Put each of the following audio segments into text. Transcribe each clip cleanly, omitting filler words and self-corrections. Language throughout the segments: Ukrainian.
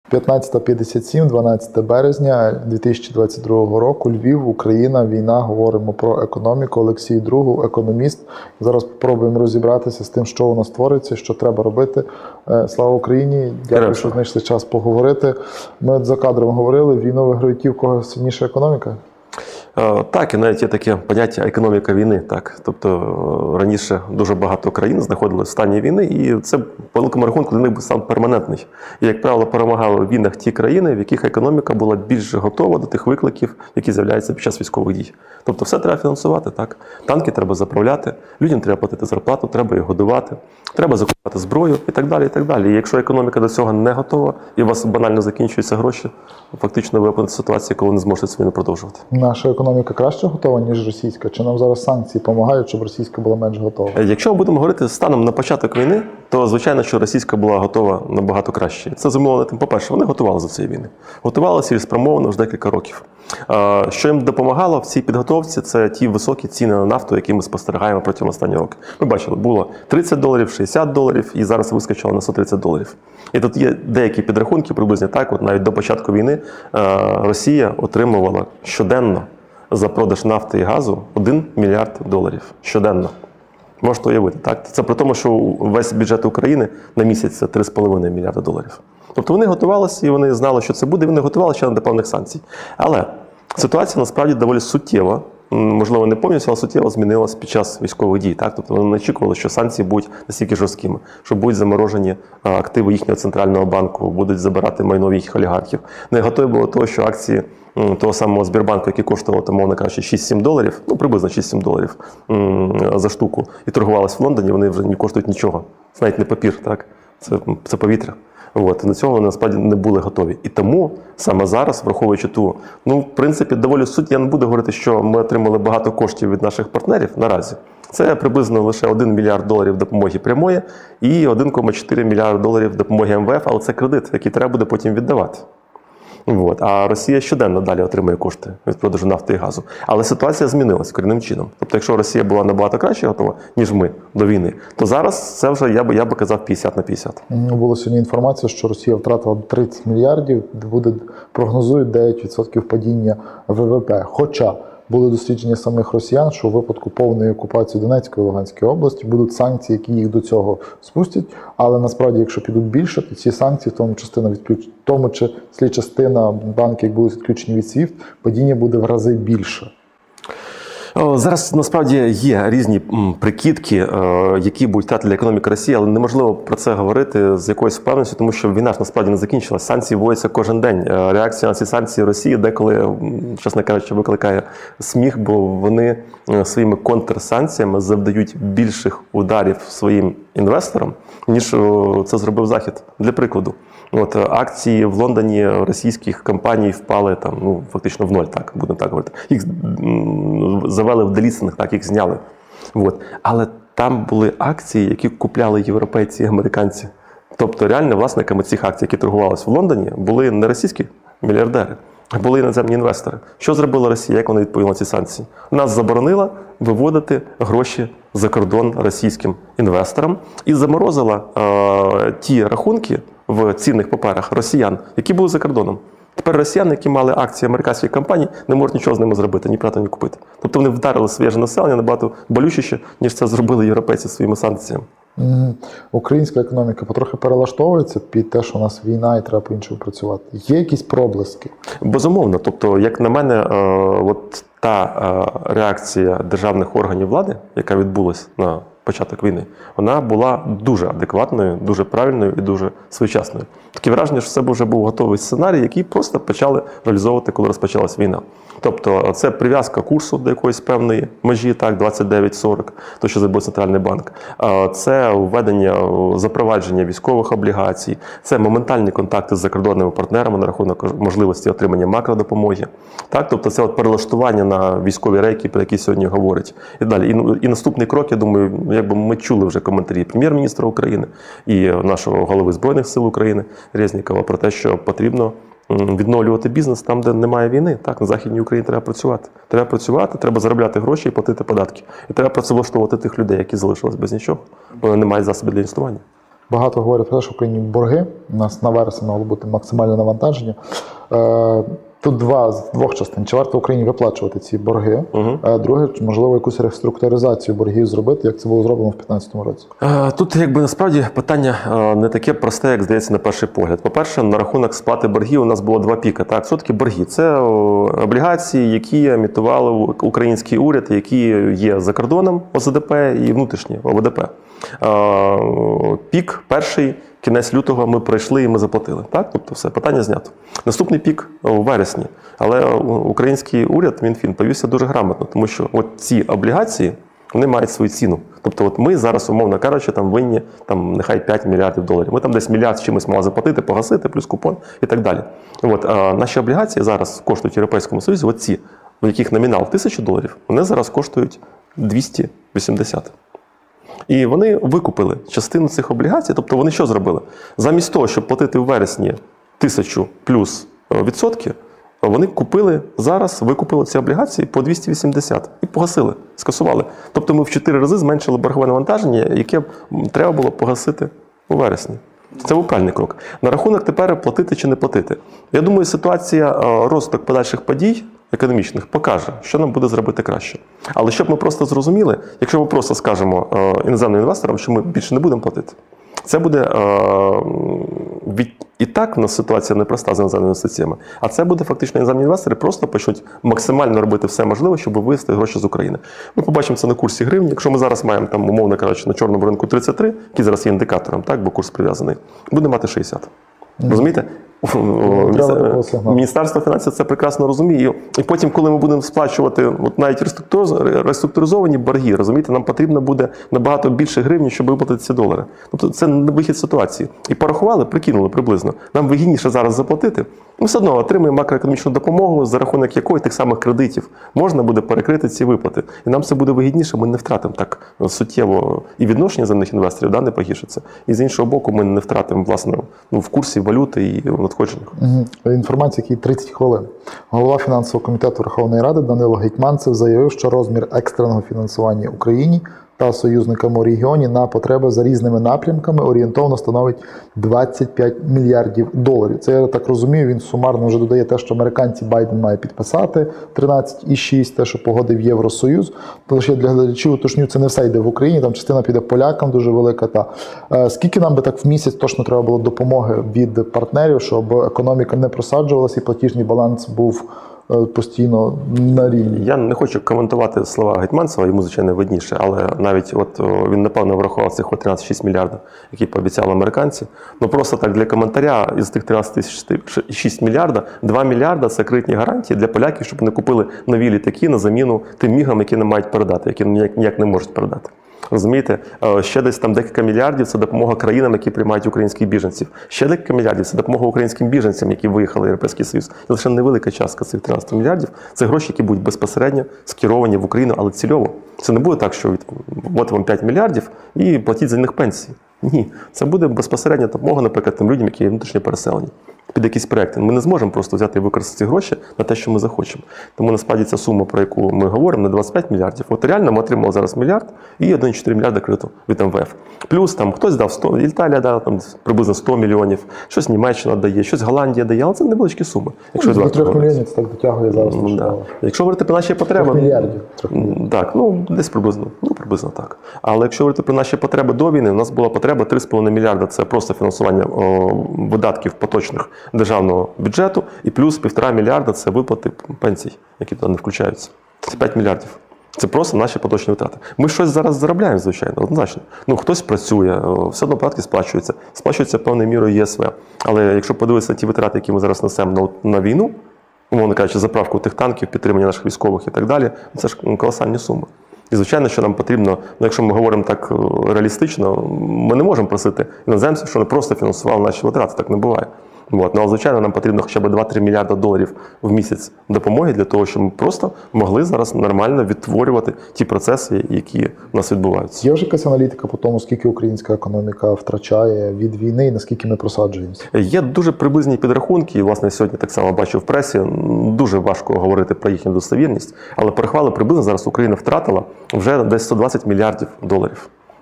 15:57, 12 березня 2022 року. Львів, Україна, війна. Говоримо про економіку. Олексій Другов, економіст. Зараз спробуємо розібратися з тим, що у нас твориться, що треба робити. Слава Україні! Дякую, що знайшли час поговорити. Ми за кадром говорили, війну виграють ті, в кого сильніша економіка? Так, і навіть є таке поняття економіка війни. Так. Тобто раніше дуже багато країн знаходилися в стані війни, і це, по великому рахунку, для них був стан перманентний. І, як правило, перемагали в війнах ті країни, в яких економіка була більш готова до тих викликів, які з'являються під час військових дій. Тобто все треба фінансувати. Так. Танки треба заправляти, людям треба платити зарплату, треба їх годувати, треба закупати зброю і так далі, і так далі. І якщо економіка до цього не готова, і у вас банально закінчуються гроші, фактично ви опинитеся в ситуації, коли не зможете цю війну продовжувати. Наша економіка краще готова, ніж російська? Чи нам зараз санкції допомагають, щоб російська була менш готова? Якщо ми будемо говорити станом на початок війни, то, звичайно, що російська була готова набагато краще. Це зумовлено тим, по-перше, вони готували за цієї війни. Готували цілеспрямовано вже декілька років. Що їм допомагало в цій підготовці, це ті високі ціни на нафту, які ми спостерігаємо протягом останніх років. Ми бачили, було $30, $60, і зараз вискочило на $130. І тут є деякі підрахунки, приблизно так, от навіть до початку війни Росія отримувала щоденно за продаж нафти і газу $1 мільярд щоденно. Можете уявити, так? Це при тому, що весь бюджет України на місяць це $3,5 мільярда. Тобто вони готувалися і вони знали, що це буде, і вони готувалися ще до певних санкцій. Але ситуація насправді доволі суттєва, можливо, не повністю, але суттєво змінилася під час військових дій. Так? Тобто вони не очікували, що санкції будуть настільки жорсткими, що будуть заморожені активи їхнього центрального банку, будуть забирати майно їхніх олігархів. Не готові було до того, що акції того самого Сбербанку, які коштували, мовно кажучи, $6-7, ну приблизно $6-7 за штуку, і торгувалися в Лондоні, вони вже не коштують нічого. Це навіть не папір, так? Це повітря. От, і на цьому вони насправді не були готові. І тому саме зараз, враховуючи ту, в принципі, доволі суть, я не буду говорити, що ми отримали багато коштів від наших партнерів наразі. Це приблизно лише $1 мільярд допомоги прямої і $1,4 мільярда допомоги МВФ, але це кредит, який треба буде потім віддавати. От. А Росія щоденно далі отримує кошти від продажу нафти і газу. Але ситуація змінилась корінним чином. Тобто, якщо Росія була набагато краще готова, ніж ми до війни, то зараз це вже, я би казав, 50/50. Була сьогодні інформація, що Росія втратила 30 мільярдів, прогнозують 9% падіння ВВП. Хоча були дослідження самих росіян, що у випадку повної окупації Донецької і Луганської області будуть санкції, які їх до цього спустять. Але насправді, якщо підуть більше, то ці санкції, в тому числі частина банків, як будуть відключені від SWIFT, падіння буде в рази більше. Зараз, насправді, є різні прикидки, які будуть втрати для економіки Росії, але неможливо про це говорити з якоюсь впевненістю, тому що війна ж насправді не закінчилась. Санкції вводяться кожен день. Реакція на ці санкції Росії деколи, чесно кажучи, викликає сміх, бо вони своїми контрсанкціями завдають більших ударів своїм інвесторам, ніж це зробив Захід. Для прикладу. Акції в Лондоні російських компаній впали фактично в ноль, так, будемо так говорити. Їх завели в делістинг, так, їх зняли. Але там були акції, які купляли європейці і американці. Тобто реально власниками цих акцій, які торгувалися в Лондоні, були не російські мільярдери, а були іноземні інвестори. Що зробила Росія, як вона відповіла на ці санкції? Нас заборонила виводити гроші за кордон російським інвесторам і заморозила ті рахунки в цінних паперах росіян, які були за кордоном. Тепер росіяни, які мали акції американських компаній, не можуть нічого з ними зробити, ні продати, ні купити. Тобто вони вдарили свіже населення набагато болючіше, ніж це зробили європейці своїми санкціями. Українська економіка потрохи перелаштовується під те, що у нас війна і треба по-іншому працювати. Є якісь проблиски? Безумовно. Тобто, як на мене, та реакція державних органів влади, яка відбулась на початок війни, вона була дуже адекватною, дуже правильною і дуже своєчасною. Таке враження, що це вже був готовий сценарій, який просто почали реалізовувати, коли розпочалась війна. Тобто це прив'язка курсу до якоїсь певної межі, так, 29-40, то, що зробив Центральний банк. Це введення, запровадження військових облігацій, це моментальні контакти з закордонними партнерами на рахунок можливості отримання макродопомоги. Так, тобто це перелаштування на військові рейки, про які сьогодні говорять. І далі. І наступний крок, я думаю, якби ми чули вже коментарі прем'єр-міністра України і нашого голови Збройних сил України Резнікова про те, що потрібно відновлювати бізнес там, де немає війни. Так, на Західній Україні треба працювати. Треба працювати, треба заробляти гроші і платити податки. І треба працевлаштовувати тих людей, які залишились без нічого, бо вони не мають засобів для інвестування. багато говорять про те, що в Україні борги, у нас на вересень мало бути максимальне навантаження. Тут з двох частин. Чи варто Україні виплачувати ці борги? Друге, чи можливо якусь реструктуризацію боргів зробити, як це було зроблено в 2015 році? Тут якби насправді питання не таке просте, як здається на перший погляд. По-перше, на рахунок сплати боргів у нас було два піки. Так, що таке борги? Це облігації, які емітували український уряд, які є за кордоном ОЗДП і внутрішні ОВДП. Пік перший, кінець лютого ми пройшли і ми заплатили. Так? Тобто все, питання знято. Наступний пік у вересні. Але український уряд, Мінфін, повівся дуже грамотно, тому що от ці облігації, вони мають свою ціну. Тобто от ми зараз, умовно кажучи, там винні нехай 5 мільярдів доларів. Ми там десь мільярд з чимось мали заплатити, погасити, плюс купон і так далі. От, наші облігації зараз коштують в Європейському Союзі, от ці, у яких номінал $1000, вони зараз коштують 280. І вони викупили частину цих облігацій, тобто вони що зробили? Замість того, щоб платити в вересні 1000 плюс відсотки, вони викупили ці облігації по 280 і погасили, скасували. Тобто ми в 4 рази зменшили боргове навантаження, яке треба було погасити у вересні. Це був правильний крок. На рахунок тепер платити чи не платити. Я думаю, ситуація, розвиток подальших подій економічних покаже, що нам буде зробити краще. Але щоб ми просто зрозуміли, якщо ми просто скажемо іноземним інвесторам, що ми більше не будемо платити, це буде і так у нас ситуація непроста з іноземними інвестиціями, а це буде фактично іноземні інвестори просто почнуть максимально робити все можливе, щоб вивести гроші з України. Ми побачимо це на курсі гривні. Якщо ми зараз маємо, там, умовно кажучи, на чорному ринку 33, який зараз є індикатором, так, бо курс прив'язаний, будемо мати 60. Розумієте? Міністерство фінансів це прекрасно розуміє. І потім, коли ми будемо сплачувати от навіть реструктуризовані борги, розумієте, нам потрібно буде набагато більше гривень, щоб виплатити ці долари. Тобто це не вихід з ситуації. І порахували, прикинули приблизно. Нам вигідніше зараз заплатити. Ми все одно отримаємо макроекономічну допомогу, за рахунок якої тих самих кредитів можна буде перекрити ці виплати. І нам це буде вигідніше, ми не втратимо так суттєво і відношення земних інвесторів, не погіршиться. І з іншого боку, ми не втратимо, власне, в курсі валюти і надходженнях. Інформація, якій 30 хвилин. Голова фінансового комітету Верховної Ради Данило Гетманцев заявив, що розмір екстреного фінансування Україні та союзникам у регіоні на потреби за різними напрямками орієнтовно становить 25 мільярдів доларів. Це, я так розумію, він сумарно вже додає те, що американці Байден має підписати 13,6, те, що погодив Євросоюз. Тому що я для глядачів уточню, це не все йде в Україні, там частина піде полякам дуже велика. Скільки нам би так в місяць точно треба було допомоги від партнерів, щоб економіка не просаджувалася і платіжний баланс був постійно на рівні? Я не хочу коментувати слова Гетманцева, йому, звичайно, видніше, але навіть він, напевно, врахував цих 13,6 мільярдів, які пообіцяли американці. Ну, просто так для коментаря, із тих 13,6 мільярда, 2 мільярда – це кредитні гарантії для поляків, щоб вони купили нові літаки на заміну тим мігам, які не мають передати, які ніяк не можуть передати. Розумієте? Ще десь там декілька мільярдів – це допомога країнам, які приймають українських біженців. Ще декілька мільярдів – це допомога українським біженцям, які виїхали в Європейський Союз. Це лише невелика частка цих 13 мільярдів. Це гроші, які будуть безпосередньо скеровані в Україну, але цільово. Це не буде так, що от вам 5 мільярдів і платіть за них пенсії. Ні. Це буде безпосередня допомога, наприклад, тим людям, які є внутрішньо переселені. Під якісь проекти. Ми не зможемо просто взяти і використати ці гроші на те, що ми захочемо. Тому насправді ця сума, про яку ми говоримо, не 25 мільярдів. От реально ми отримали зараз мільярд і 1,4 мільярда кредиту від МВФ. Плюс там хтось дав 100, Італія дала там приблизно 100 мільйонів, щось Німеччина дає, щось Голландія дає, але це невеличкі суми. Якщо до 3 мільйонів це так дотягує зараз. Якщо говорити про наші потреби... 3 мільярдів. Так, десь приблизно так. Але якщо говорити про наші потреби до війни, у нас була потреба 3,5 мільярда, це просто фінансування видатків поточних державного бюджету, і плюс 1,5 мільярда – це виплати пенсій, які туди не включаються. Це 5 мільярдів. Це просто наші поточні витрати. Ми щось зараз заробляємо, звичайно, однозначно. Хтось працює, все одно податки сплачуються. Сплачується певною мірою ЄСВ. Але якщо подивитися на ті витрати, які ми зараз несемо на війну, умовно кажучи, заправку тих танків, підтримання наших військових і так далі, це ж колосальні суми. І, звичайно, що нам потрібно, якщо ми говоримо так реалістично, ми не можемо просити іноземців, що вони просто фінансували наші витрати, так не буває. Але, звичайно, нам потрібно хоча б 2-3 мільярда доларів в місяць допомоги для того, щоб ми просто могли зараз нормально відтворювати ті процеси, які в нас відбуваються. Є вже якась аналітика по тому, скільки українська економіка втрачає від війни і наскільки ми просаджуємося? Є дуже приблизні підрахунки, і, власне, сьогодні так само бачив в пресі, дуже важко говорити про їхню достовірність, але порахували приблизно зараз Україна втратила вже десь 120 мільярдів доларів.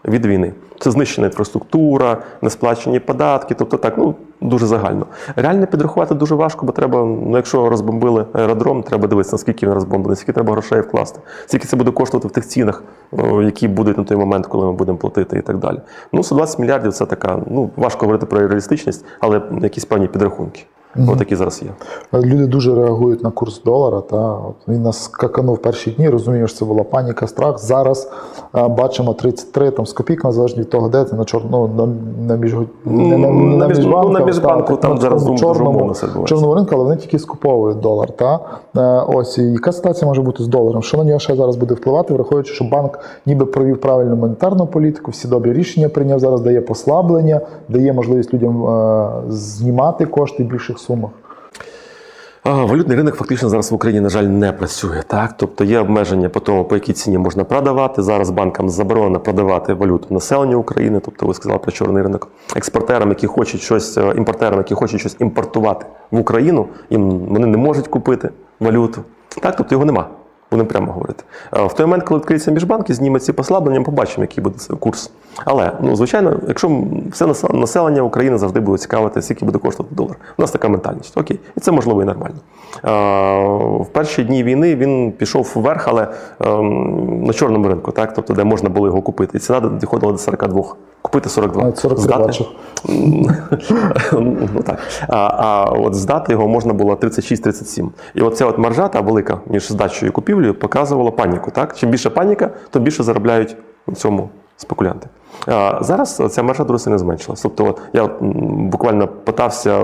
від війни. Це знищена інфраструктура, несплачені податки, тобто так, дуже загально. Реально підрахувати дуже важко, бо треба, якщо розбомбили аеродром, треба дивитися, наскільки він розбомблений, скільки треба грошей вкласти, скільки це буде коштувати в тих цінах, які будуть на той момент, коли ми будемо платити і так далі. 120 мільярдів – це така, важко говорити про реалістичність, але якісь певні підрахунки. Отакі зараз є. Люди дуже реагують на курс долара. Він нас скаканув перші дні, розумію, що це була паніка, страх. Зараз бачимо 33 з копійками, залежно від того, де це, на міжбанку, там зараз чорному ринку, але вони тільки скуповують долар. Ось, і яка ситуація може бути з доларом? Що на нього ще зараз буде впливати, враховуючи, що банк ніби провів правильну монетарну політику, всі добрі рішення прийняв, зараз дає послаблення, дає можливість людям знімати кошти в більших сумах. Валютний ринок фактично зараз в Україні, на жаль, не працює. Так? Тобто є обмеження по тому, по якій ціні можна продавати. Зараз банкам заборонено продавати валюту населенню України, тобто ви сказали про чорний ринок. Експортерам, які хочуть щось, імпортерам, які хочуть щось імпортувати в Україну, вони не можуть купити валюту. Так? Тобто його нема. Будемо прямо говорити. В той момент, коли відкриються міжбанки, знімуть ці послаблення, ми побачимо, який буде курс. Але, звичайно, якщо все населення України завжди буде цікавити, скільки буде коштувати долар. У нас така ментальність. Окей. І це можливо і нормально. В перші дні війни він пішов вверх, але на чорному ринку, так? Тобто, де можна було його купити. І ціна доходила до 42. Купити 42. 43 бачив. Так. А от здати його можна було 36-37. І оця маржа, та велика, між здачею і купівлею, показувала паніку. Так? Чим більше паніка, то більше заробляють на цьому спекулянти. Зараз ця маржа дуже сильно зменшилась. Тобто я буквально питався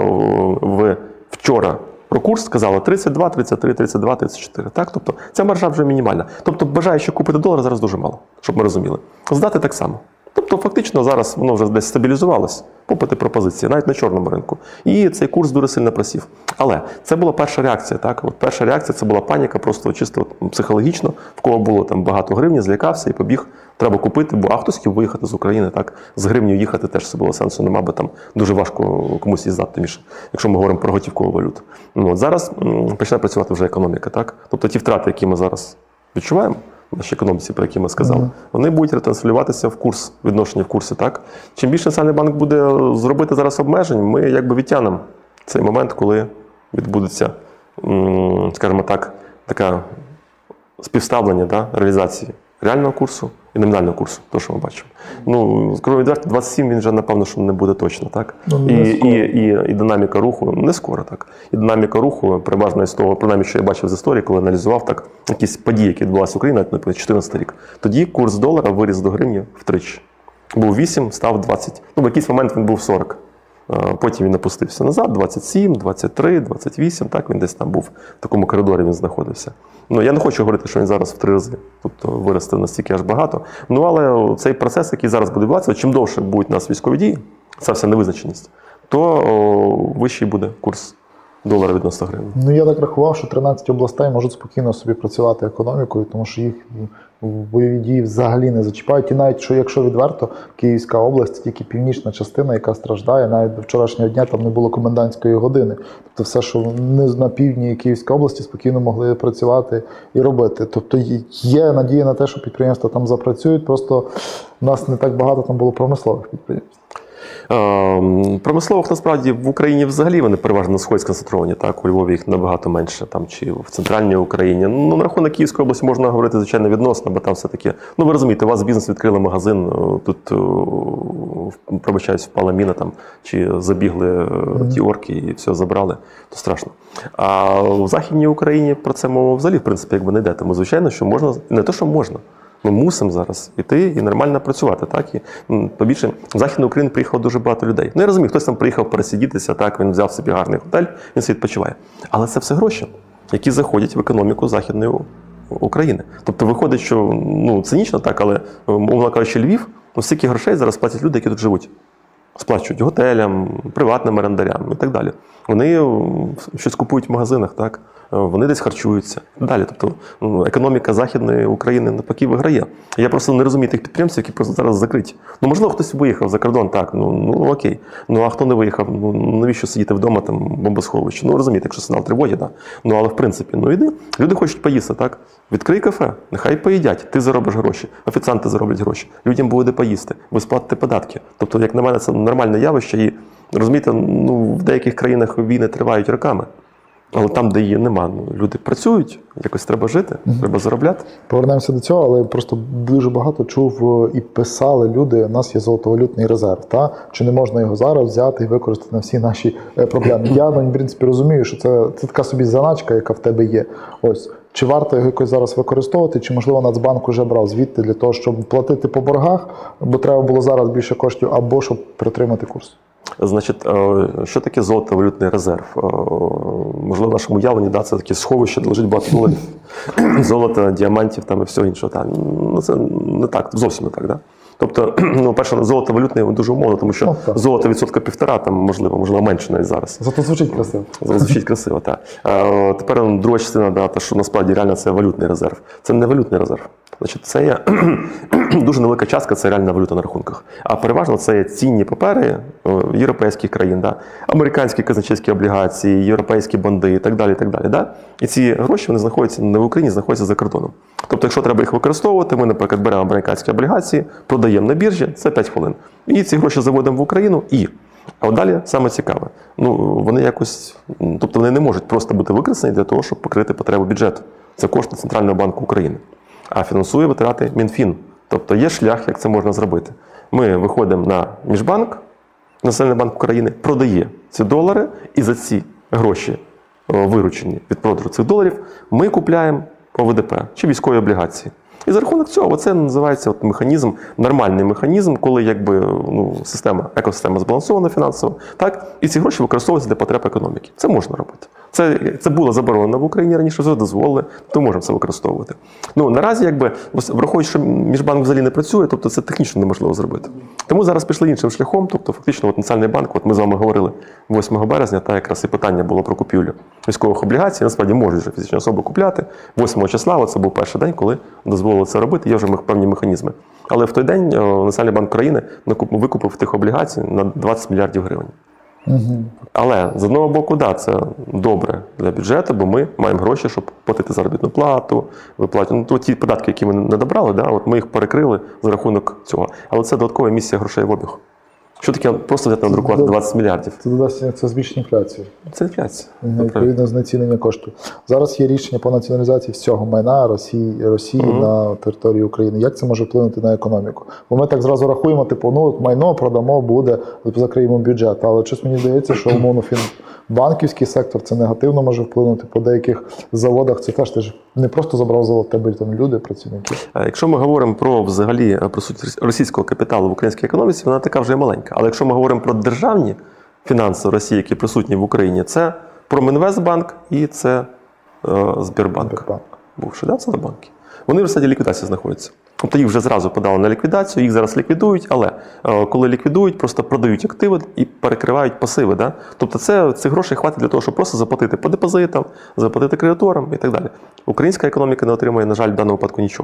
вчора про курс, сказали 32, 33, 32, 34. Так? Тобто ця маржа вже мінімальна. Тобто бажаючих купити долар зараз дуже мало, щоб ми розуміли. Здати так само. Тобто фактично зараз воно вже десь стабілізувалось, попит і пропозиції, навіть на чорному ринку. І цей курс дуже сильно просів. Але це була перша реакція. Так? От перша реакція – це була паніка, просто чисто психологічно, в кого було там багато гривні, злякався і побіг, треба купити, бо хтось хотів виїхати з України, так? З гривнею їхати теж це було сенсу нема, бо там дуже важко комусь їздати, тим більше, якщо ми говоримо про готівкову валюту. От зараз почне працювати вже економіка. Так? Тобто ті втрати, які ми зараз відчуваємо, в нашій економіці, про які ми сказали, вони будуть ретранслюватися в курс, відношення в курсі. Так? Чим більше Національний банк буде зробити зараз обмежень, ми якби відтягнемо цей момент, коли відбудеться, скажімо так, таке співставлення реалізації реального курсу і номінального курсу, то, що ми бачимо. Скажу відверто, 27 він вже, напевно, що не буде точно. Так? І динаміка руху, не скоро так. І динаміка руху, переважно з того, принаймні, що я бачив з історії, коли аналізував так, якісь події, які відбувалися в Україні, наприклад, 2014 рік. Тоді курс долара виріс до гривні втричі. Був 8, став 20. В якийсь момент він був 40. Потім він опустився назад, 27, 23, 28, так, він десь там був, в такому коридорі він знаходився. Я не хочу говорити, що він зараз в 3 рази, тобто виросте настільки аж багато. Але цей процес, який зараз буде відбуватися, чим довше будуть у нас військові дії, ця вся невизначеність, то вищий буде курс долара відносно гривні. Я так рахував, що 13 областей можуть спокійно собі працювати економікою, тому що їх бойові дії взагалі не зачіпають. І навіть, що якщо відверто, Київська область, тільки північна частина, яка страждає, навіть до вчорашнього дня там не було комендантської години. Тобто все, що на півдні Київської області, спокійно могли працювати і робити. Тобто є надія на те, що підприємства там запрацюють, просто у нас не так багато там було промислових підприємств. Промислових, насправді, в Україні взагалі вони переважно на сході сконцентровані, так, у Львові їх набагато менше, там, чи в центральній Україні. На рахунок Київської області можна говорити, звичайно, відносно, бо там все-таки, ви розумієте, у вас бізнес відкрили магазин, тут, пробачаюсь, впала міна, там, чи забігли ті орки і все забрали, то страшно. А в Західній Україні про це мова взагалі, в принципі, якби не йде. Тому, звичайно, що можна, не те, що можна. Ми мусимо зараз йти і нормально працювати. Так? І побільше, в Західну Україну приїхало дуже багато людей. Я розумію, хтось там приїхав пересидітися, так, він взяв собі гарний готель, він собі відпочиває. Але це все гроші, які заходять в економіку Західної України. Тобто виходить, що цинічно так, але, умовно кажучи, Львів, стільки грошей зараз платять люди, які тут живуть. Сплачують готелям, приватним орендарям і так далі. Вони щось купують в магазинах, так? вони десь харчуються. Далі, тобто економіка Західної України навпаки виграє. Я просто не розумію тих підприємців, які просто зараз закриті. Ну, можливо, хтось виїхав за кордон, так, ну окей. Ну, а хто не виїхав, ну навіщо сидіти вдома, там, бомбосховище? Ну, розумієте, якщо сигнал тривоги, да. Ну, але в принципі, ну йди, люди хочуть поїсти, так? Відкрий кафе, нехай поїдять, ти заробиш гроші, офіціанти зароблять гроші, людям буде поїсти, ви сплатите податки. Тобто, як на мене, це нормальне явище і, розумієте, ну, в деяких країнах війни тривають роками. Але там, де її нема, ну, люди працюють, якось треба жити, треба заробляти. Повернемося до цього, але просто дуже багато чув і писали люди, у нас є золотовалютний резерв, та? Чи не можна його зараз взяти і використати на всі наші проблеми. Я, в принципі, розумію, що це така собі заначка, яка в тебе є. Ось. Чи варто його якось зараз використовувати, чи, можливо, Нацбанк уже брав звідти для того, щоб платити по боргах, бо треба було зараз більше коштів, або щоб притримати курс? Значить, що таке золотовалютний резерв? Можливо, в нашому уявленні, да, це таке сховище, де лежить багато доларів, золота, діамантів там і всього іншого. Та. Ну, це не так, зовсім не так. Да? Тобто, ну, перше, золотовалютний дуже умовно, тому що золото 1,5%, там, можливо, менше навіть зараз. Зато звучить красиво. Звучить красиво, так. Тепер друга частина, да, те, що насправді реально це валютний резерв. Це не валютний резерв. Значить, це є дуже невелика частка, це реальна валюта на рахунках. А переважно це є цінні папери європейських країн, да? Американські казначейські облігації, європейські бонди і так далі. І так далі, да? І ці гроші вони знаходяться не в Україні, знаходяться за кордоном. Тобто, якщо треба їх використовувати, ми, наприклад, беремо американські облігації, продаємо на біржі, це 5 хвилин. І ці гроші заводимо в Україну А от далі саме цікаве. Ну, вони якось, тобто вони не можуть просто бути використані для того, щоб покрити потребу бюджету. Це кошти Центрального банку України. А фінансує витрати Мінфін. Тобто є шлях, як це можна зробити. Ми виходимо на Міжбанк, Національний банк України продає ці долари, і за ці гроші, виручені від продажу цих доларів, ми купляємо ОВДП чи військові облігації. І за рахунок цього це називається механізм, нормальний механізм, коли якби, ну, екосистема збалансована фінансово, так, і ці гроші використовуються для потреб економіки. Це можна робити. Це було заборонено в Україні раніше, вже дозволили, то можемо це використовувати. Ну, наразі, якби, враховуючи, що Міжбанк взагалі не працює, тобто це технічно неможливо зробити. Тому зараз пішли іншим шляхом, тобто фактично Національний банк, ми з вами говорили 8 березня, та якраз і питання було про купівлю військових облігацій, насправді можуть вже фізичні особи купляти. 8 числа, це був перший день, коли дозволили це робити, є вже певні механізми. Але в той день Національний банк України викупив тих облігацій на 20 мільярдів гривень. Але, з одного боку, да, це добре для бюджету, бо ми маємо гроші, щоб платити заробітну плату, виплатити. Ну, ті податки, які ми не добрали, да, от ми їх перекрили за рахунок цього. Але це додаткова емісія грошей в обіг. Що таке просто взяти надрукувати 20 мільярдів? Це збільшить інфляцію. Це інфляція. Відповідно, знецінення коштів. Зараз є рішення по націоналізації всього майна Росії на території України. Як це може вплинути на економіку? Бо ми так зразу рахуємо, типу, ну, майно продамо, буде, закриємо бюджет. Але щось мені здається, що умовно банківський сектор це негативно може вплинути. По деяких заводах це теж ти ж не просто забрав завод, тебе там люди, працівники. Якщо ми говоримо про взагалі присутність російського капіталу в українській економіці, вона така вже маленька. Але якщо ми говоримо про державні фінанси Росії, які присутні в Україні, це Промінвестбанк і це Збірбанк. Бувши, да, це банки. Вони в стадії ліквідації знаходяться. Тобто їх вже зразу подали на ліквідацію, їх зараз ліквідують, але коли ліквідують, просто продають активи і перекривають пасиви. Да? Тобто цих грошей хватить для того, щоб просто заплатити по депозитам, заплатити кредиторам і так далі. Українська економіка не отримує, на жаль, в даному випадку нічого.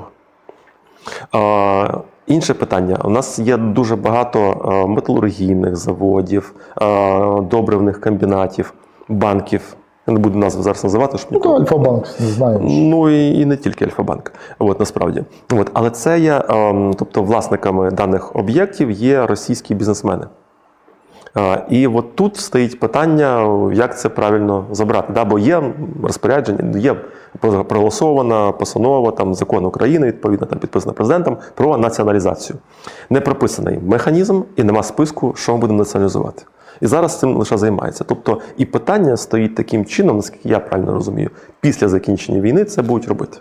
Інше питання. У нас є дуже багато металургійних заводів, добривних комбінатів, банків. Я не буду назву зараз називати, щоб ніколи. Альфа-банк, не знаю. Ну і не тільки Альфа-банк, насправді. Але це є, тобто власниками даних об'єктів є російські бізнесмени. І от тут стоїть питання, як це правильно забрати. Да, бо є розпорядження, є проголосована постанова, там, закон України, відповідно, там, підписана президентом, про націоналізацію. Не прописаний механізм і нема списку, що ми будемо націоналізувати. І зараз цим лише займається. Тобто і питання стоїть таким чином, наскільки я правильно розумію, після закінчення війни це будуть робити.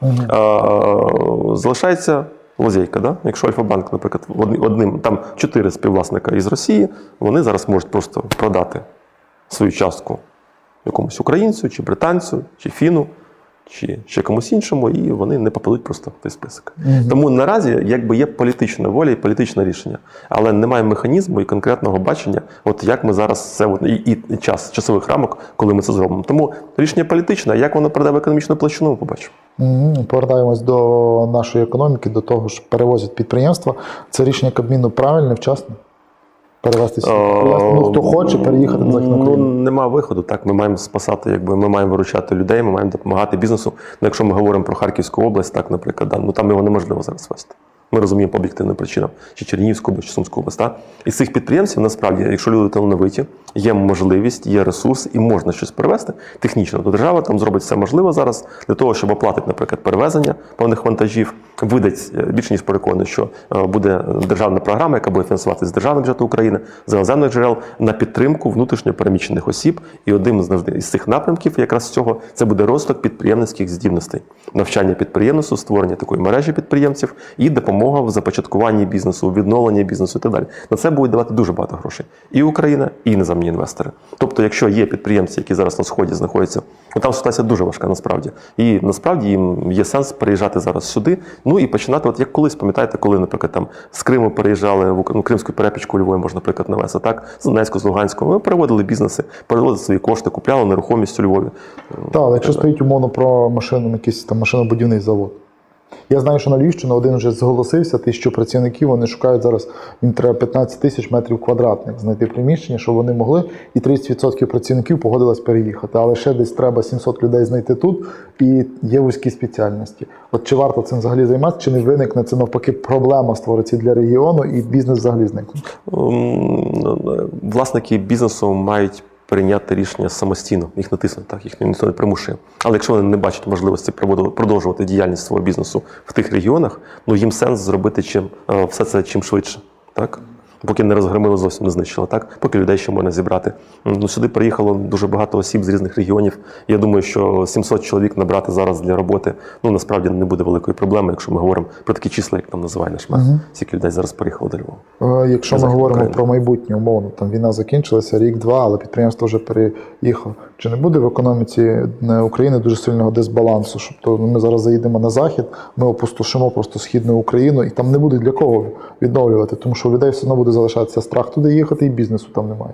Залишається лазейка, да? Якщо Альфа-банк, наприклад, там 4 співвласника із Росії, вони зараз можуть просто продати свою частку якомусь українцю, чи британцю, чи фіну, чи ще комусь іншому, і вони не попадуть просто в той список. Тому наразі якби є політична воля і політичне рішення, але немає механізму і конкретного бачення, от як ми зараз це і часових рамок, коли ми це зробимо. Тому рішення політичне, а як воно пройде в економічну площину, ми побачимо. Повертаємось до нашої економіки, до того, що перевозять підприємства. Це рішення Кабміну правильне, вчасне? Перевести хто хоче переїхати на Західну Україну? Нема виходу. Так, ми маємо спасати, якби ми маємо виручати людей, ми маємо допомагати бізнесу. Якщо ми говоримо про Харківську область, так, наприклад, там його неможливо зараз вести. Ми розуміємо по об'єктивним причинам, чи Чернігівську область, чи Сумську область. І з цих підприємців, насправді, якщо люди талановиті, є можливість, є ресурс і можна щось перевезти технічно, то держава там зробить все можливе зараз для того, щоб оплатити, наприклад, перевезення певних вантажів, видать, більше ніж переконаний, що буде державна програма, яка буде фінансуватися з державного бюджету України, з іноземних джерел на підтримку внутрішньо переміщених осіб. І одним із цих напрямків якраз цього це буде розвиток підприємницьких здібностей, навчання підприємництву, створення такої мережі підприємців і допомога в започаткуванні бізнесу, у відновленні бізнесу і так далі. На це будуть давати дуже багато грошей. І Україна, і іноземні інвестори. Тобто, якщо є підприємці, які зараз на Сході знаходяться, там ситуація дуже важка насправді. І насправді їм є сенс переїжджати зараз сюди, і починати, от як колись, пам'ятаєте, коли, наприклад, там з Криму переїжджали в Кримську перепічку у Львові, можна, наприклад, навести, так? З Донецьку, з Луганську. Ми переводили бізнеси, переводили свої кошти, купляли нерухомість у Львові. Так, але якщо стоїть умовно про машину, якийсь там машинобудівний завод. Я знаю, що на Львівщину один вже зголосився, 1000 працівників, вони шукають зараз, їм треба 15 тисяч метрів квадратних знайти приміщення, щоб вони могли, і 30% працівників погодилось переїхати. Але ще десь треба 700 людей знайти тут, і є вузькі спеціальності. От чи варто цим взагалі займатися, чи не виникне це навпаки проблема створиться для регіону, і бізнес взагалі зникне? Власники бізнесу мають прийняти рішення самостійно, їх натиснути, так, їх ніхто не примушує. Але якщо вони не бачать можливості продовжувати діяльність свого бізнесу в тих регіонах, їм сенс зробити все це чим швидше. Так? Поки не розгромили, зовсім не знищили, так? Поки людей ще можна зібрати. Сюди приїхало дуже багато осіб з різних регіонів. Я думаю, що 700 чоловік набрати зараз для роботи, насправді не буде великої проблеми, якщо ми говоримо про такі числа, як там називає наш мер. Скільки людей зараз приїхало до Львова. Якщо ми говоримо про майбутнє, умовно, там війна закінчилася, рік-два, але підприємство вже переїхало. Чи не буде в економіці України дуже сильного дисбалансу? Тобто ми зараз заїдемо на захід, ми опустошимо просто Східну Україну, і там не буде для кого відновлювати, тому що у людей все одно буде залишатися страх туди їхати, і бізнесу там немає.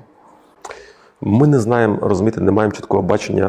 Ми не знаємо, розумієте, не маємо чіткого бачення,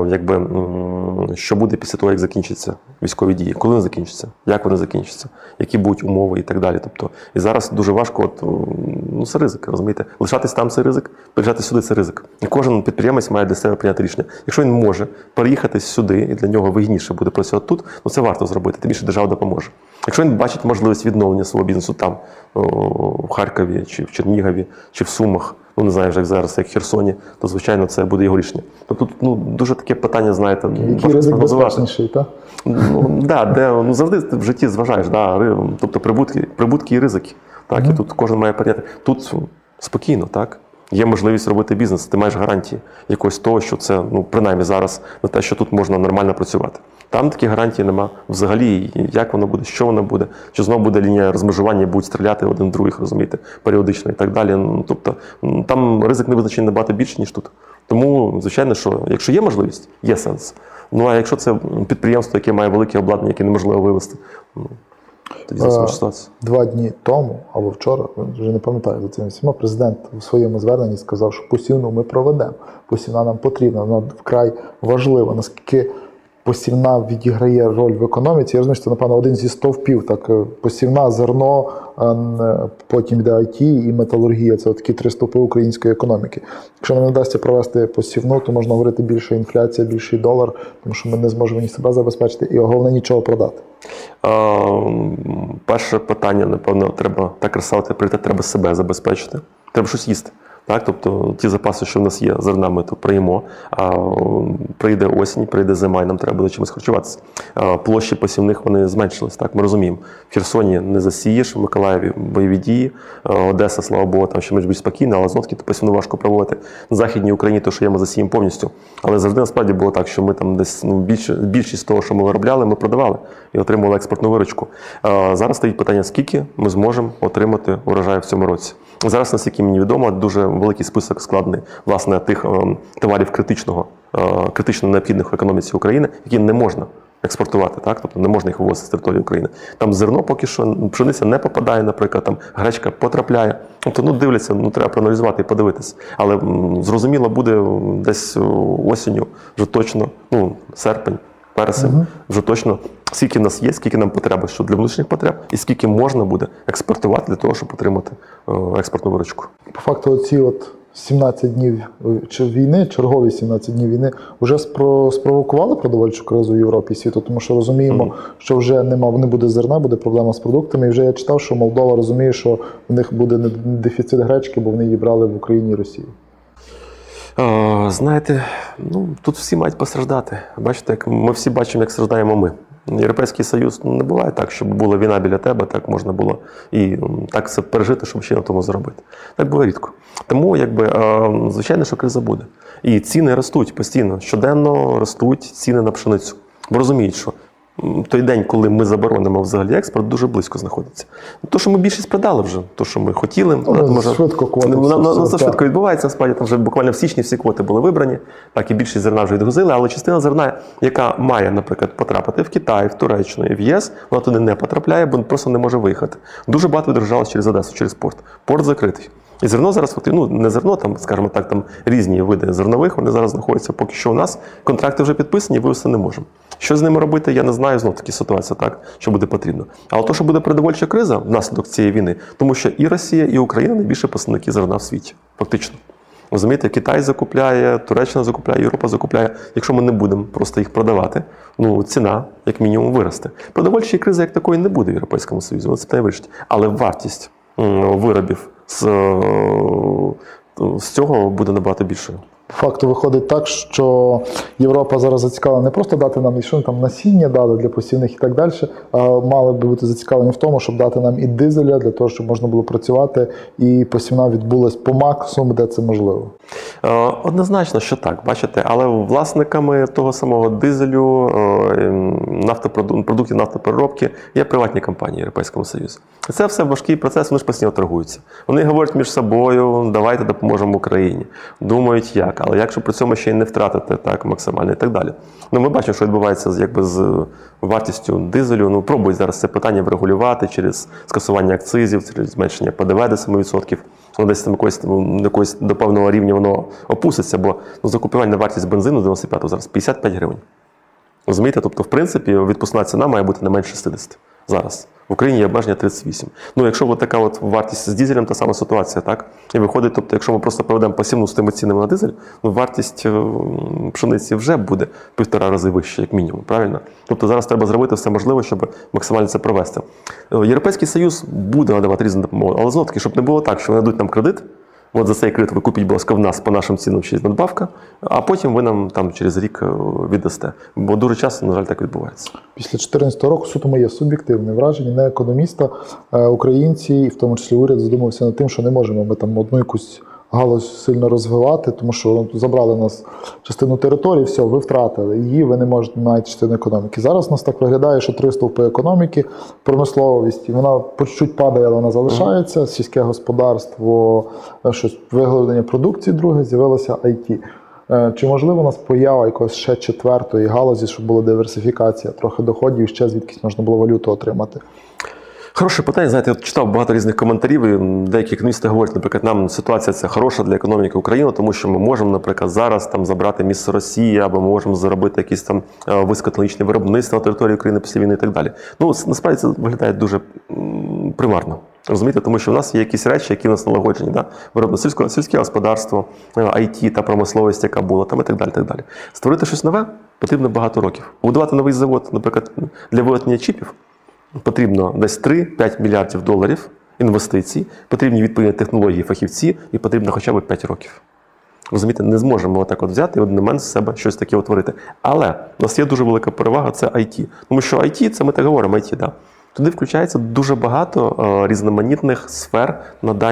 що буде після того, як закінчаться військові дії, коли вони закінчаться, як вони закінчаться, які будуть умови і так далі. Тобто, і зараз дуже важко, це ризик, розумієте, лишатись там це ризик, приїжджати сюди це ризик. І кожен підприємець має для себе прийняти рішення. Якщо він може переїхати сюди, і для нього вигідніше буде працювати тут, це варто зробити, тим більше держава допоможе. Якщо він бачить можливість відновлення свого бізнесу там, в Харкові, чи в Чернігові, чи в Сумах, не знаю вже як зараз, як в Херсоні, то, звичайно, це буде його рішення. Тобто тут дуже таке питання, знаєте, який ризик безпечніший, так? Завжди в житті зважаєш, тобто прибутки і ризики. Так, і тут кожен має прийняти. Тут спокійно, так? Є можливість робити бізнес, ти маєш гарантії якогось того, що це, принаймні зараз, на те, що тут можна нормально працювати. Там таких гарантій нема взагалі, як воно буде, що воно буде, чи знову буде лінія розмежування, будуть стріляти один в других, розумієте, періодично і так далі. Тобто там ризик невизначений набагато більше, ніж тут. Тому, звичайно, що якщо є можливість, є сенс. А якщо це підприємство, яке має велике обладнання, яке неможливо вивезти, тоді зовсім ситуація. 2 дні тому, або вчора, вже не пам'ятаю за цим всіма, президент у своєму зверненні сказав, що посівну ми проведемо. Посівна нам потрібна, вона вкрай важлива. Наскільки посівна відіграє роль в економіці? Я розумію, що це, напевно, один зі стовпів. Так, посівна, зерно, потім йде IT і металургія. Це такі 3 стовпи української економіки. Якщо нам не вдасться провести посівну, то можна говорити більше інфляція, більший долар, тому що ми не зможемо ні себе забезпечити і, головне, нічого продати. Перше питання, напевно, треба так розставити пріоритет, треба себе забезпечити. Треба щось їсти. Так, тобто ті запаси, що в нас є зерна, ми то приїмо, а прийде осінь, прийде зима, і нам треба буде чимось харчуватися. Площі посівних вони зменшились, так, ми розуміємо. В Херсоні не засієш, в Миколаєві бойові дії, Одеса, слава Богу, там ще більш спокійно, але знов-таки посівну важко проводити. На Західній Україні то, що є, ми засіємо повністю. Але завжди насправді було так, що ми там десь більшість того, що ми виробляли, ми продавали і отримували експортну виручку. Зараз стоїть питання, скільки ми зможемо отримати урожаю в цьому році. Зараз, наскільки мені відомо, дуже великий список складений, власне, тих товарів критичного критично необхідних в економіці України, які не можна експортувати, так? Тобто не можна їх вивозити з території України. Там зерно поки що, пшениця не попадає, наприклад, там гречка потрапляє. Тобто, дивляться, треба проаналізувати і подивитися. Але зрозуміло буде десь осінню, вже точно, серпень, вересень, вже точно, скільки в нас є, скільки нам потреба що для внутрішніх потреб, і скільки можна буде експортувати для того, щоб отримати експортну виручку. По факту оці 17 днів війни, чергові 17 днів війни, вже спровокували продовольчу кризу в Європі і світу, тому що розуміємо, що вже не буде зерна, буде проблема з продуктами. І вже я читав, що Молдова розуміє, що в них буде дефіцит гречки, бо вони її брали в Україні і Росії. Знаєте, тут всі мають постраждати. Бачите, ми всі бачимо, як страждаємо ми. Європейський Союз, не буває так, щоб була війна біля тебе, так можна було і так все пережити, щоб ще на тому заробити. Так буває рідко. Тому, звичайно, що криза буде. І ціни ростуть постійно. Щоденно ростуть ціни на пшеницю. Бо розуміють, що той день, коли ми заборонимо взагалі експорт, дуже близько знаходиться. То, що ми більшість продали вже, то, що ми хотіли. Швидко квоти. Це швидко відбувається, насправді, там вже буквально в січні всі квоти були вибрані, так і більшість зерна вже відгрузили, але частина зерна, яка має, наприклад, потрапити в Китай, в Туреччину і в ЄС, вона туди не потрапляє, бо просто не може виїхати. Дуже багато відгружалось через Одесу, через порт. Порт закритий. І зерно зараз, не зерно, скажімо так, там різні види зернових, вони зараз знаходяться поки що у нас. Контракти вже підписані, вивезти не можемо. Що з ними робити, я не знаю, знов таки ситуація, так, що буде потрібно. Але то, що буде продовольча криза внаслідок цієї війни, тому що і Росія, і Україна найбільші поставники зерна в світі, фактично. Розумієте, Китай закупляє, Туреччина закупляє, Європа закупляє. Якщо ми не будемо просто їх продавати, ціна, як мінімум, виросте. Продовольчої кризи як такої не буде в Європейському Союзі, вони це питання вирішить. Але вартість виробів з цього буде набагато більшою. По факту виходить так, що Європа зараз зацікавлена не просто дати нам насіння дали для посівних і так далі, а мали би бути зацікавлені в тому, щоб дати нам і дизеля, для того, щоб можна було працювати, і посівна відбулась по максимуму, де це можливо. Однозначно, що так, бачите, але власниками того самого дизелю, продуктів нафтопереробки є приватні компанії Європейського Союзу. Це все важкий процес, вони ж постійно торгуються. Вони говорять між собою, давайте допоможемо Україні. Думають, як, але якщо при цьому ще й не втратити так максимально і так далі. Ми бачимо, що відбувається з вартістю дизелю. Пробують зараз це питання врегулювати через скасування акцизів, через зменшення ПДВ до 7%. Десь там якось до певного рівня воно опуститься, бо закупівельна вартість бензину 95-го зараз 55 гривень. Розумієте? Тобто, в принципі, відпускна ціна має бути не менше 60 зараз. В Україні є обмеження 38. Якщо така вартість з дизелем, та сама ситуація, так? І виходить, тобто, якщо ми просто проведемо посівну з тими цінами на дизель, вартість пшениці вже буде 1,5 рази вища, як мінімум, правильно? Тобто зараз треба зробити все можливе, щоб максимально це провести. Європейський Союз буде надавати різну допомогу, але знову таки, щоб не було так, що вони дадуть нам кредит, за цей кредит ви купіть, будь ласка, в нас по нашим цінам через надбавка, а потім ви нам через рік віддасте. Бо дуже часто, на жаль, так відбувається. Після 2014 року, суто моє суб'єктивне враження, не економіста, українці, і в тому числі уряд, задумався над тим, що не можемо ми там одну якусь галузь сильно розвивати, тому що забрали нас частину території, все, ви втратили її, ви не маєте частину економіки. Зараз у нас так виглядає, що 3 стовпи економіки, промисловість, і вона по чуть-чуть падає, але вона залишається, сільське господарство, щось виготовлення продукції, друге, з'явилося IT. Чи можливо у нас поява якоїсь ще 4-ї галузі, щоб була диверсифікація, трохи доходів, ще звідкись можна було валюту отримати? Хороше питання. Знаєте, я читав багато різних коментарів, і деякі економісти говорять, наприклад, нам ситуація ця хороша для економіки України, тому що ми можемо, наприклад, зараз забрати місце Росії, або ми можемо заробити якісь високотехнологічне виробництво на території України після війни і так далі. Насправді це виглядає дуже примарно. Розумієте, тому що в нас є якісь речі, які в нас налагоджені, сільське господарство, IT та промисловість, яка була, і так далі, так далі. Створити щось нове потрібно багато років. Будувати новий завод, наприклад, для виготовлення чіпів, потрібно десь 3-5 мільярдів доларів інвестицій, потрібні відповідні технології, фахівці, і потрібно хоча б 5 років. Розумієте, не зможемо отак взяти і в один момент з себе щось таке утворити. Але у нас є дуже велика перевага – це IT. Тому що IT – це ми так говоримо, IT, да. Туди включається дуже багато різноманітних сфер надання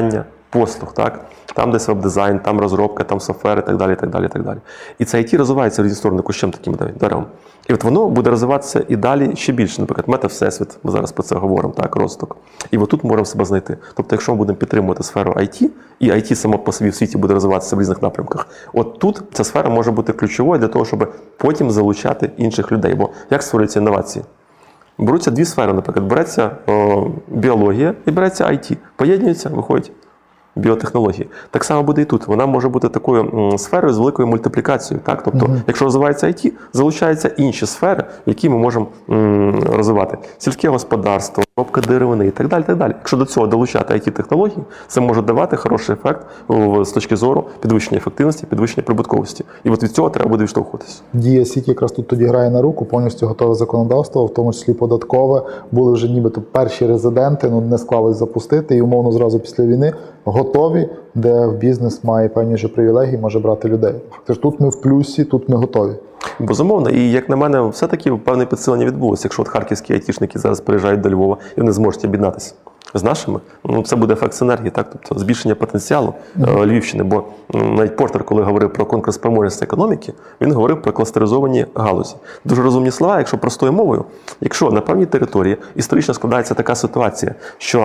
послуг, так? Там десь веб-дизайн, там розробка, там софтвер і так далі, і так далі, і так далі. І це IT розвивається в різні сторони кущем таким деревом. І от воно буде розвиватися і далі ще більше. Наприклад, мета-всесвіт, ми зараз про це говоримо, так, розвиток. І от тут можемо себе знайти. Тобто, якщо ми будемо підтримувати сферу IT, і IT само по собі в світі буде розвиватися в різних напрямках, от тут ця сфера може бути ключовою для того, щоб потім залучати інших людей. Бо як створюються інновації? Беруться дві сфери, наприклад, береться біологія і береться IT. Поєднуються, виходять біотехнології. Так само буде і тут. Вона може бути такою сферою з великою мультиплікацією. Так? Тобто, якщо розвивається IT, залучаються інші сфери, які ми можемо розвивати. Сільське господарство, обробка деревини і так далі, так далі. Якщо до цього долучати IT-технології, це може давати хороший ефект з точки зору підвищення ефективності, підвищення прибутковості. І от від цього треба буде відштовхуватися. Дія Сіті якраз тут тоді грає на руку, повністю готове законодавство, в тому числі податкове. Були вже нібито перші резиденти, не склалось запустити, і умовно зразу після війни готові, де бізнес має певні ж привілегії, може брати людей. Тож тут ми в плюсі, тут ми готові. Безумовно, і як на мене, все-таки певне підсилення відбулося. Якщо от харківські айтішники зараз приїжджають до Львова і вони зможуть об'єднатися з нашими, ну це буде ефект синергії, так? Тобто збільшення потенціалу Львівщини. Бо навіть Портер, коли говорив про конкурентоспроможність економіки, він говорив про кластеризовані галузі. Дуже розумні слова, якщо простою мовою, якщо на певній території історично складається така ситуація, що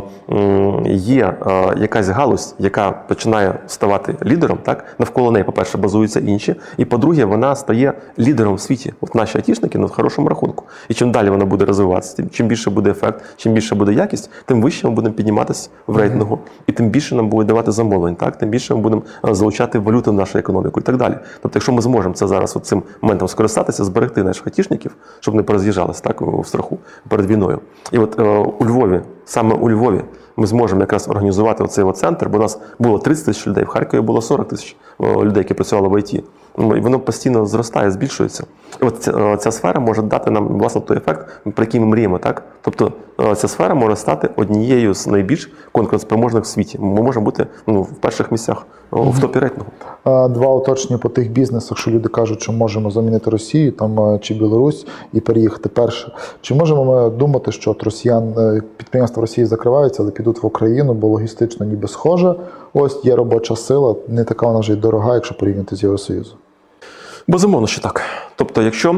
є якась галузь, яка починає ставати лідером, так? Навколо неї, по-перше, базуються інші, і по-друге, вона стає лідером в світі. От наші айтішники на хорошому рахунку. І чим далі вона буде розвиватися, чим більше буде ефект, чим більше буде якість, тим вище ми будемо підніматися в рейтингу, і тим більше нам буде давати замовлень, так? Тим більше ми будемо залучати валюту в нашу економіку і так далі. Тобто, якщо ми зможемо це зараз цим моментом скористатися, зберегти наших айтішників, щоб не пороз'їжджалися так, в страху перед війною. І от у Львові, саме у Львові, ми зможемо якраз організувати оцей центр, бо у нас було 30 тисяч людей, в Харкові було 40 тисяч людей, які працювали в ІТ. І воно постійно зростає, збільшується. І от ця сфера може дати нам, власне, той ефект, про який ми мріємо. Так? Тобто ця сфера може стати однією з найбільш конкурентоспроможних в світі. Ми можемо бути в перших місцях в топі рейтингу. Два уточнення по тих бізнесах, що люди кажуть, що можемо замінити Росію там, чи Білорусь і переїхати перше. Чи можемо ми думати, що от підприємства Росії закриваються, але підуть в Україну, бо логістично ніби схоже. Ось є робоча сила, не така вона вже й дорога, якщо порівняти з Євросоюзом. Безумовно, що так. Тобто, якщо,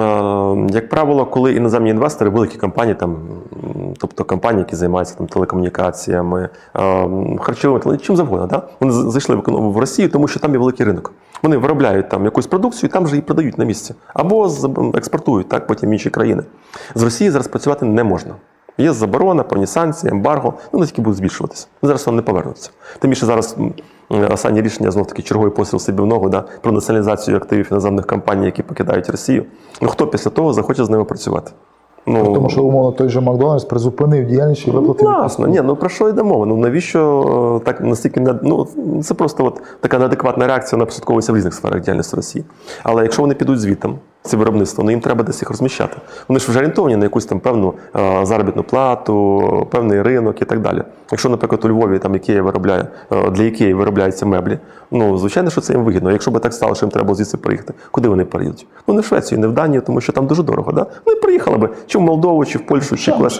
як правило, коли іноземні інвестори, великі компанії, тобто компанії, які займаються телекомунікаціями, харчовими, чим завгодно, да? Вони зайшли в Росію, тому що там є великий ринок. Вони виробляють там якусь продукцію і там же її продають на місці. Або експортують, так, потім в інші країни. З Росії зараз працювати не можна. Є заборона, певні санкції, ембарго, вони тільки будуть збільшуватися. Зараз вони не повернуться. Тим більше зараз останнє рішення, знов-таки, черговий постріл собі в ногу, про націоналізацію активів іноземних компаній, які покидають Росію. Ну хто після того захоче з ними працювати? Тому що, умовно, той же Макдональдс призупинив діяльність і виплатив. Власне, про що йде мова? навіщо так настільки це просто така неадекватна реакція, вона прослідковується в різних сферах діяльності Росії. Але якщо вони підуть звітом, це виробництво, їм треба десь їх розміщати. Вони ж вже орієнтовані на якусь там певну заробітну плату, певний ринок і так далі. Якщо, наприклад, у Львові там Ікея виробляє, для Ікеї виробляються меблі, звичайно, що це їм вигідно. Якщо б так стало, що їм треба звідси приїхати, куди вони переїдуть? Не в Швецію, не в Данію, тому що там дуже дорого. Да? Вони приїхали би чи в Молдову, чи в Польщу, чи кудись.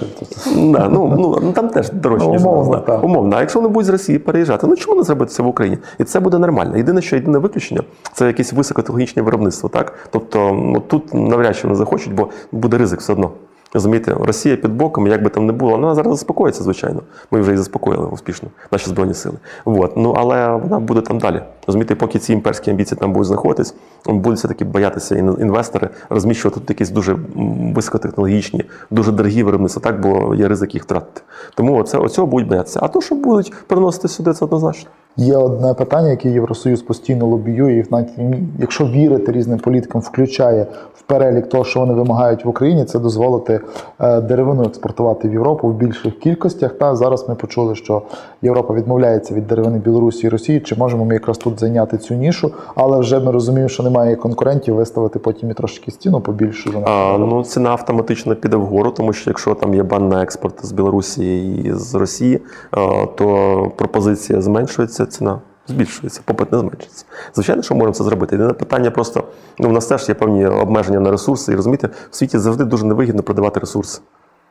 Там теж дорожче, ніж у нас. Умовно. А якщо вони будуть з Росії переїжджати, чому не зробити це в Україні? І це буде нормально. Єдине виключення – це якесь високотехнологічне виробництво. Так? Тобто тут навряд чи вони захочуть, бо буде ризик все одно. Розумієте, Росія під боком, як би там не було, вона зараз заспокоїться, звичайно. Ми вже її заспокоїли успішно, наші Збройні сили. Але вона буде там далі. Розумієте, поки ці імперські амбіції там будуть знаходитись, будуть все-таки боятися інвестори розміщувати тут якісь дуже високотехнологічні, дуже дорогі виробництва, так, бо є ризик їх втратити. Тому оцього будуть боятися. А то, що будуть переносити сюди, це однозначно. Є одне питання, яке Євросоюз постійно лобіює, і навіть, якщо вірити різним політикам, включає в перелік того, що вони вимагають в Україні, це дозволити деревину експортувати в Європу в більших кількостях. Та зараз ми почули, що Європа відмовляється від деревини Білорусі і Росії. Чи можемо ми якраз тут зайняти цю нішу? Але вже ми розуміємо, що немає конкурентів, виставити потім і трошки стіну побільшу. Ціна автоматично піде вгору, тому що якщо там є бан на експорт з Білорусі і з Росії, то пропозиція зменшується, ціна збільшується, попит не зменшується. Звичайно, що можемо це зробити. Єдине питання просто, в нас теж є певні обмеження на ресурси, і розумієте, в світі завжди дуже невигідно продавати ресурси.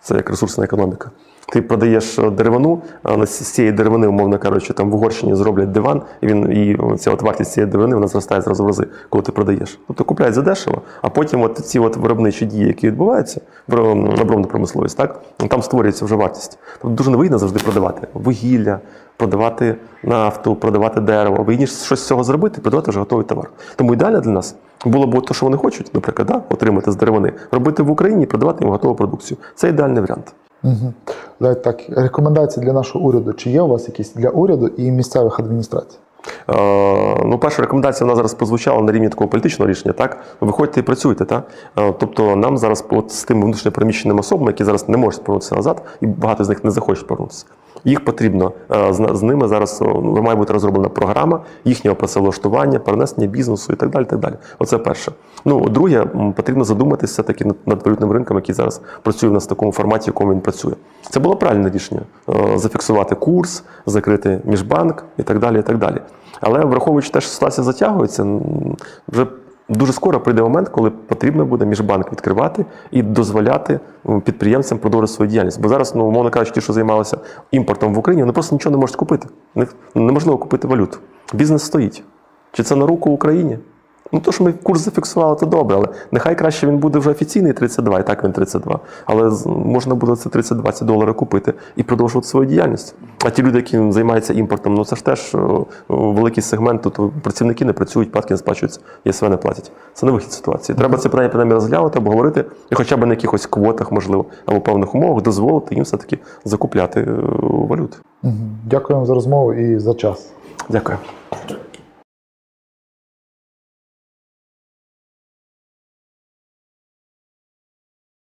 Це як ресурсна економіка. Ти продаєш деревину, а з цієї деревини, умовно кажучи, там в Угорщині зроблять диван, і ця от вартість цієї деревини вона зростає зразу в рази, коли ти продаєш. Тобто купляють задешево, а потім от ці от виробничі дії, які відбуваються, оборонна промисловість, так, там створюється вже вартість. Тобто дуже невигідно завжди продавати вугілля, продавати нафту, продавати дерево. Вигідніше щось з цього зробити, продавати вже готовий товар. Тому ідеально для нас було б те, що вони хочуть, наприклад, да, отримати з деревини, робити в Україні і продавати їм готову продукцію. Це ідеальний варіант. Угу. Давайте так, рекомендації для нашого уряду. Чи є у вас якісь для уряду і місцевих адміністрацій? Ну, перша рекомендація, вона зараз прозвучала на рівні такого політичного рішення, так? Виходьте і працюйте, так? Тобто нам зараз от з тими внутрішньопереміщеними особами, які зараз не можуть повернутися назад, і багато з них не захочуть повернутися. Їх потрібно, з ними зараз має бути розроблена програма їхнього працевлаштування, перенесення бізнесу і так далі, так далі. Оце перше. Ну, друге, потрібно задуматися все-таки над валютним ринком, який зараз працює в нас в такому форматі, в якому він працює. Це було правильне рішення. Зафіксувати курс, закрити міжбанк і так далі, і так далі. Але враховуючи те, що ситуація затягується, вже дуже скоро прийде момент, коли потрібно буде міжбанк відкривати і дозволяти підприємцям продовжувати свою діяльність. Бо зараз, ну, умовно кажучи, ті, що займалися імпортом в Україні, вони просто нічого не можуть купити. Неможливо купити валюту. Бізнес стоїть. Чи це на руку Україні? Ну, то, що ми курс зафіксували, це добре, але нехай краще він буде вже офіційний 32, і так він 32. Але можна буде це 30-20 доларів купити і продовжувати свою діяльність. А ті люди, які займаються імпортом, ну це ж теж великий сегмент, тут працівники не працюють, податки не сплачуються, ЄСВ не платять. Це не вихід з ситуації. Треба це питання принаймні розглянути, обговорити, і хоча б на якихось квотах, можливо, або певних умовах дозволити їм все-таки закупляти валюту. Дякую вам за розмову і за час. Дякую.